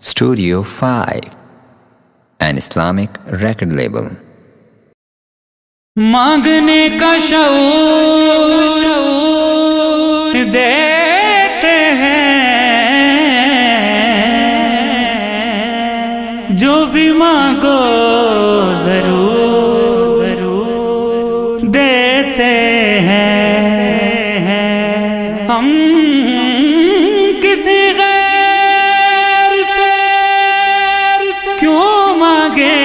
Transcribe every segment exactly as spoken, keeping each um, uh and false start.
Studio five, an Islamic record label. मांगने का शऊर देते हैं, जो भी मांगो जरूर जरूर देते हैं। हम किसी गैर से क्यों मांगे,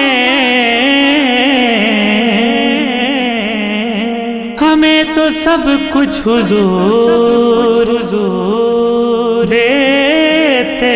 हमें तो सब कुछ हुजूर हुजूर देते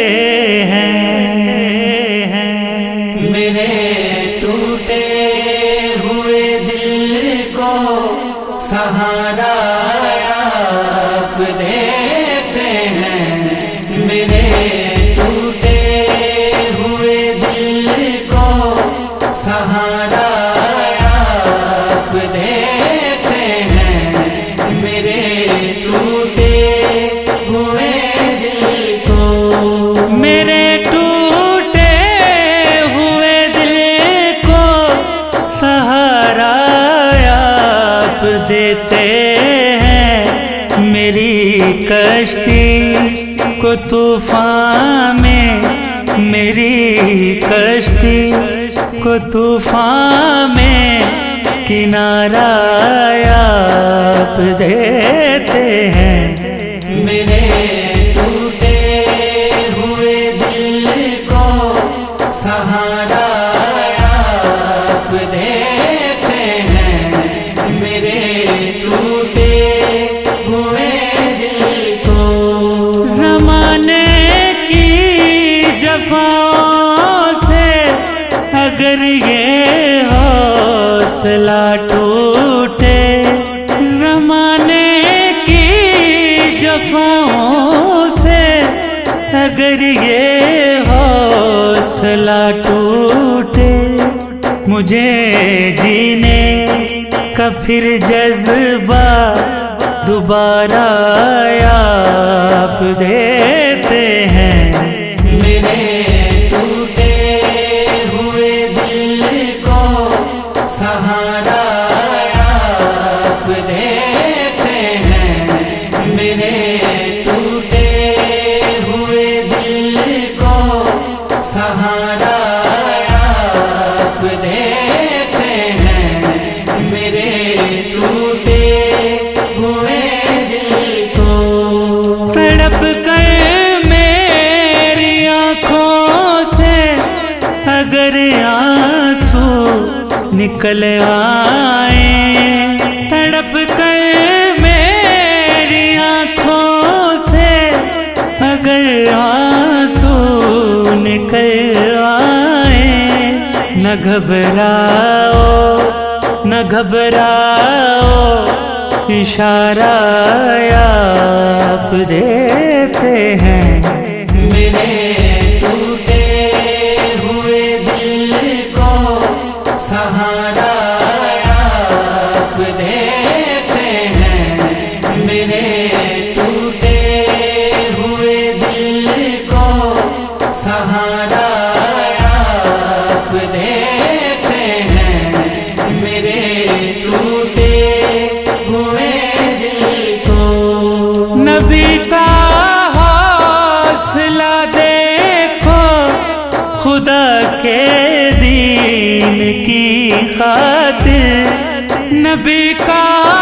हैं। मेरे टूटे हुए दिल को सहारा आप देते हैं। मेरे टूटे हुए दिल को सहारा आप देते हैं। मेरे टूटे हुए दिल को मेरे टूटे हुए दिल को सहारा आप देते हैं। मेरी कश्ती को तूफान में, मेरी कश्ती को तूफान में किनारा आप देते हैं। मेरे टूटे हुए दिल को सहारा आप देते हैं। मेरे टूटे हुए दिल को ज़माने की जफ़ाओं से अगर ये हौसला टूटे, ज़माने की जफ़ाओं से अगर ये हौसला टूटे, मुझे जीने का फिर जज्बा दोबारा आप देते हैं। मेरे टूटे हुए दिल को सहारा आप देते हैं। मेरे टूटे हुए दिल को सहारा आप देते हैं। मेरे टूटे हुए दिल को तड़प कर मेरी आँखों से अगर आंसू निकल आए, तड़प कर मेरी आँखों से अगर आंसू निकल आए, न घबराओ न घबराओ, इशारा आप देते हैं। मेरे टूटे हुए दिल को सहारा आप देते हैं। मेरे टूटे हुए दिल को सहारा आप देते हैं। मेरे टूटे हुए दिल को नबी का हौसला देखो, खुदा के दीन की खातिर। नबी का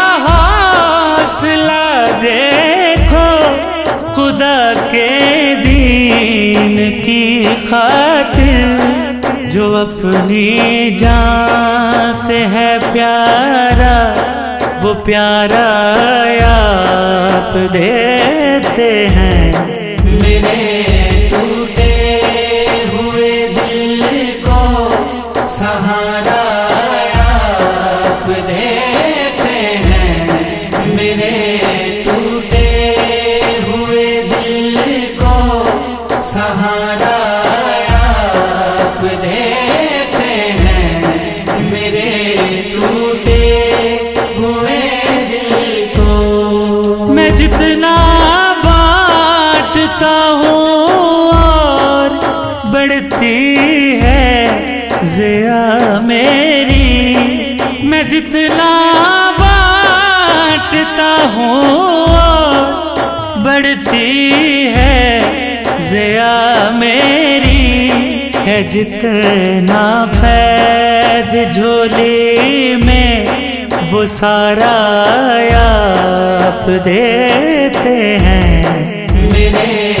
हौसला देखो, खुदा के दीन की खातिर। जो अपनी जान से है प्यारा, वो प्यारा आप देते हैं। मेरे टूटे हुए दिल को सहारा आप देते हैं। मेरे टूटे हुए दिल को सहारा आप देते हैं। मेरे टूटे हुए दिल को मैं जितना बांटता हूँ और ज़िया मेरी है जितना फैज़ झोली में वो सारा आप देते हैं। मेरे